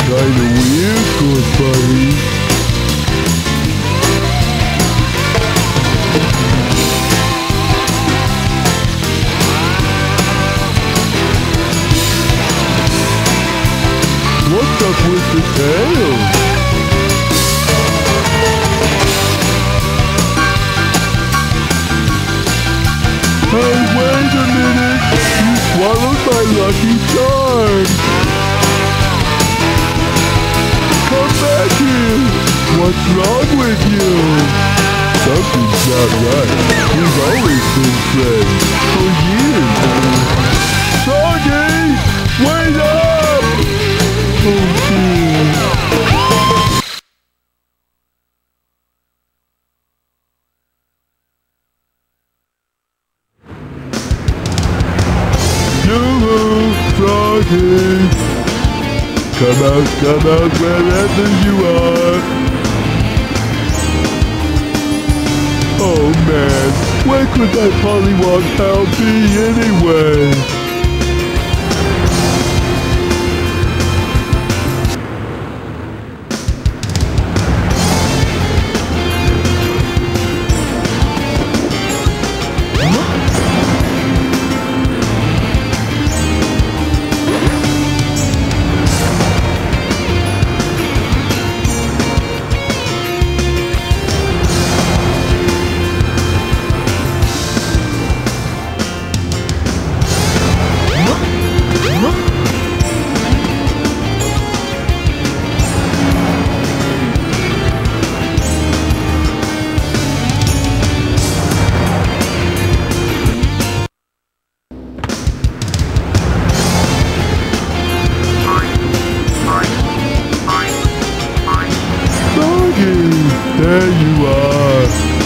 kinda weird, good buddy. What's up with the tail? Hey, wait a minute! You swallowed my lucky charm! Come back here! What's wrong with you? Something's not right. We've always been friends. For years. Froggy! Wait up! Oh dear. Yoo-hoo, Froggy! Come out wherever you are! Oh man, where could that pollywog pal be anyway? There you are.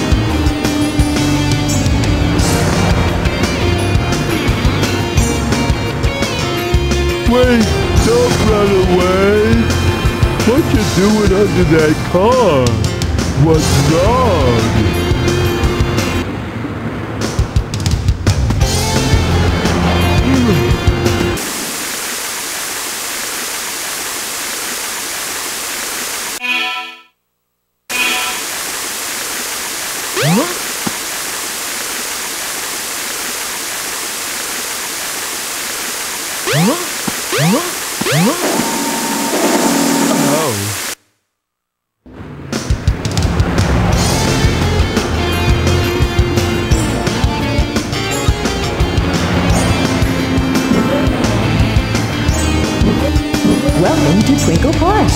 Wait, don't run away. What you doing under that car? What's wrong? Welcome to Twinkle Park.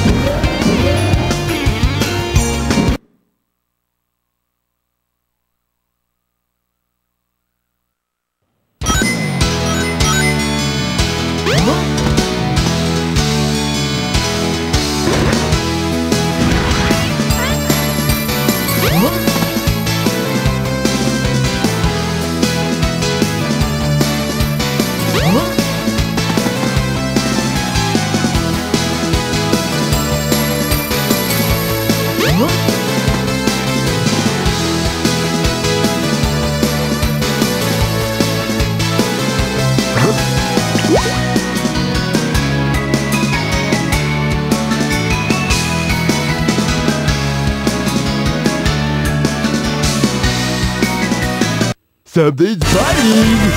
Something's biting!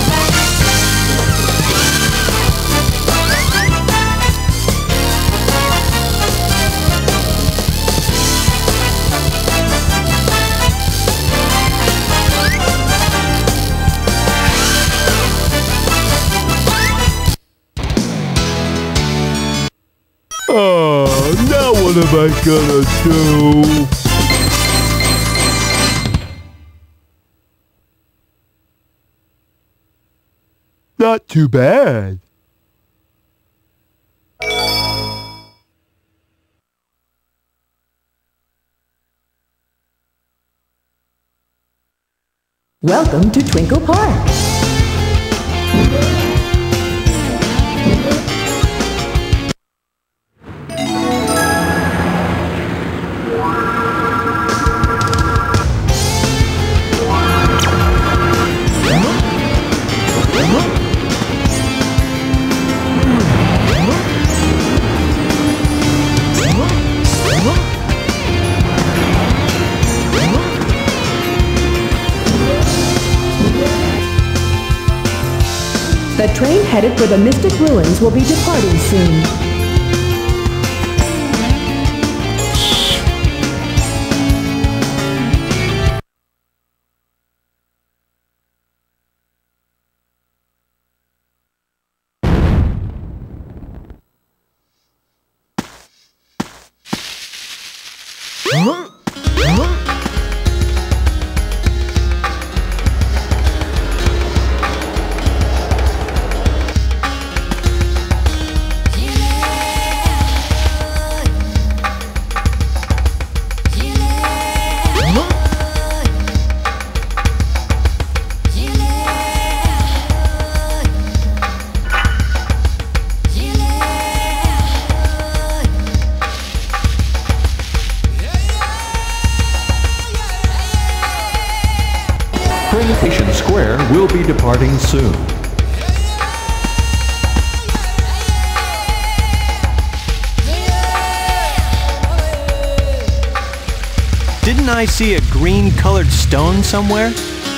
Oh, now what am I gonna do? Not too bad. Welcome to Twinkle Park. headed for the Mystic Ruins will be departing soon. Station Square will be departing soon. Didn't I see a green-colored stone somewhere?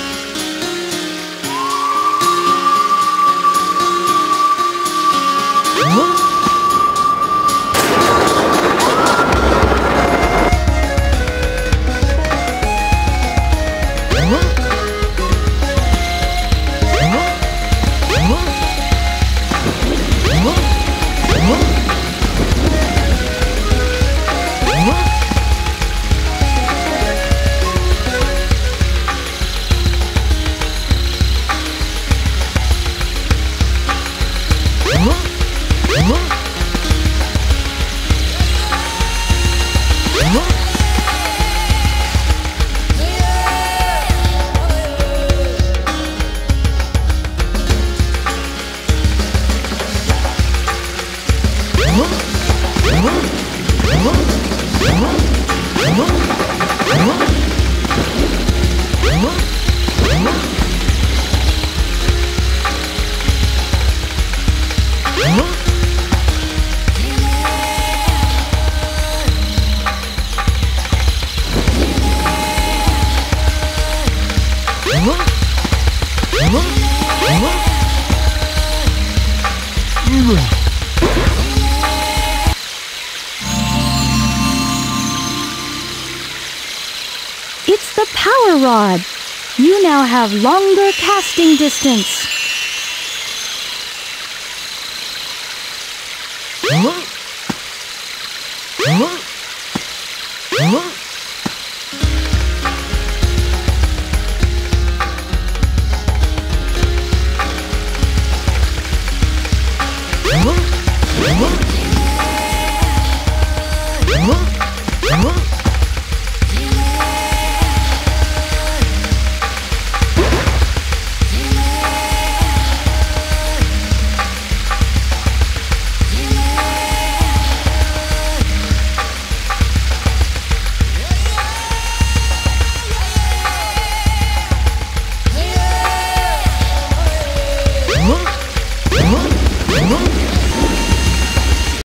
It's the power rod. You now have longer casting distance. Huh?